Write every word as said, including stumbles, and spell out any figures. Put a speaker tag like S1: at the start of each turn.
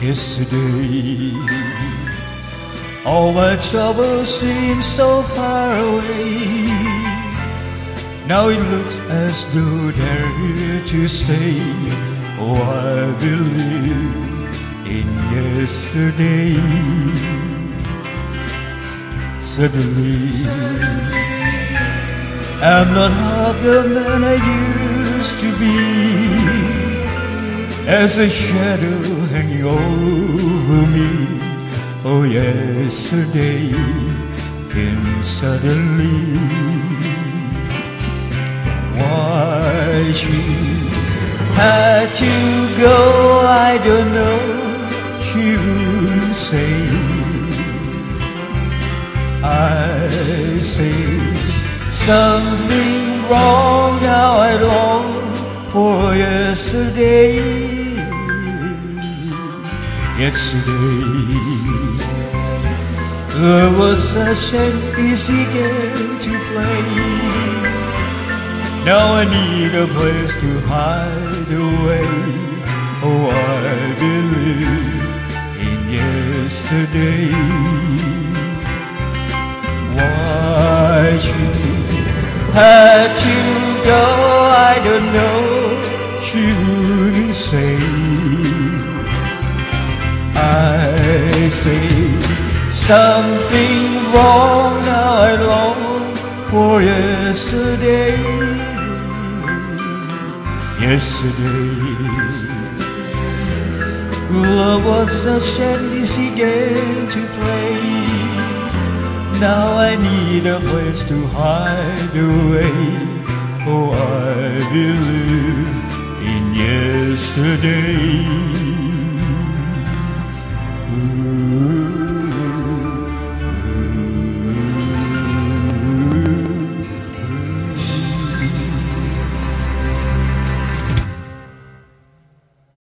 S1: yesterday. All my troubles seem so far away. Now it looks as though they're here to stay. Oh, I believe in yesterday. Suddenly, I'm not half the man I used to be. As a shadow hanging over me, oh, yesterday came suddenly. Why she had to go, I don't know. She would say, I say something wrong. Now I long for yesterday. Yesterday, love was such an easy game to play. Now I need a place to hide away. Oh, I believe in yesterday. Why she had to go, I don't know. She wouldn't say. I say something wrong. Now I long for yesterday. Yesterday, love was such an easy game to play. Now I need a place to hide away. Oh, I believe in yesterday.